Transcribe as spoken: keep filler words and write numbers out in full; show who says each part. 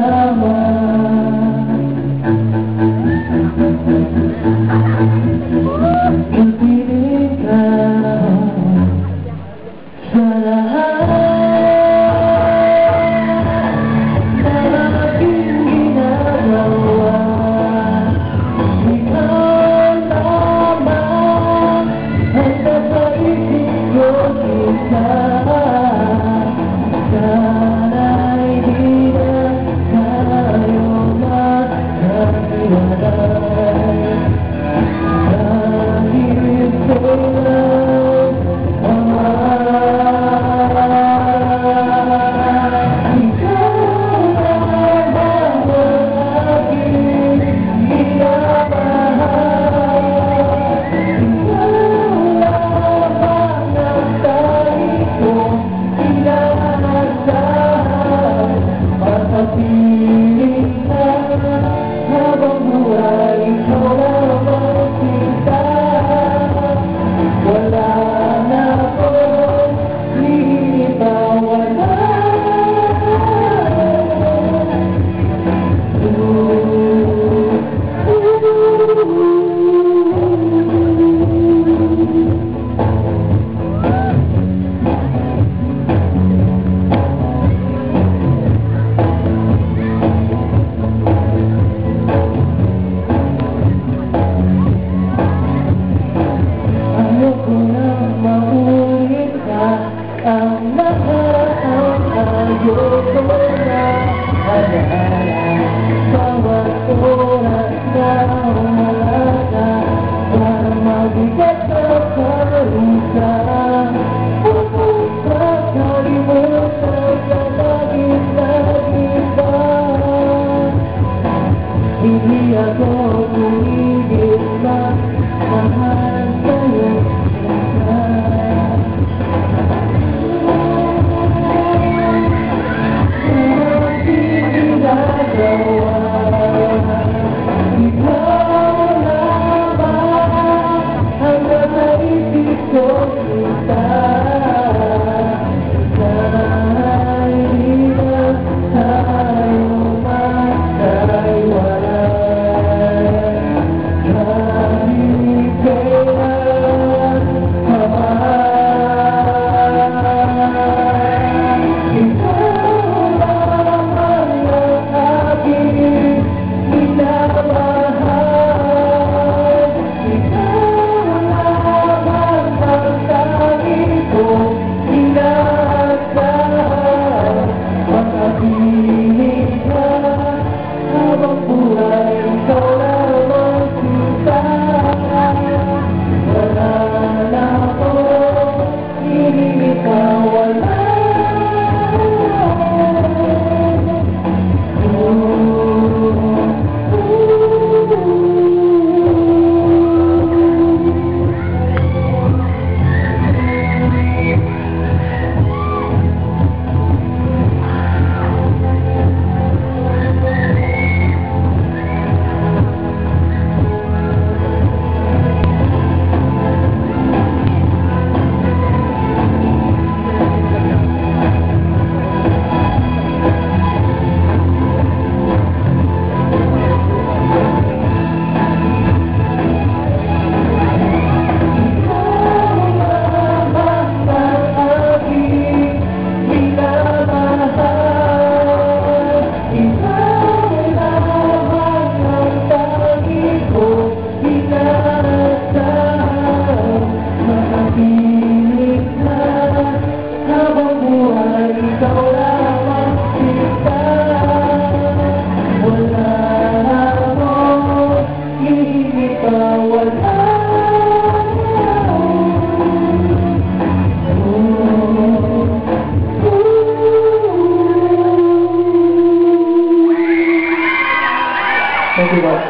Speaker 1: Pag-ibig ka sa lahat na aking ginagawa. Ikaw lamang ang nasa isip ko, kita. Sana'y di na tayo magkahiwalay. Dahil walang aman. Ikaw lamang ang aking minamahal. Ikaw lamang ang tayo kong inaasahan. Pagkapiling ka habang buhay, ikaw lamang kita. Wala na akong iniibawalan. Ayoko nang maulit ka ang nakaraan. Ayoko na alala bawat oras na wala ka. Parang mabigat na parusa. Huwag kakalimutan ka lagi-lagi ba? Hindi ako tumigil magmahal sa'yo. Thank you, guys.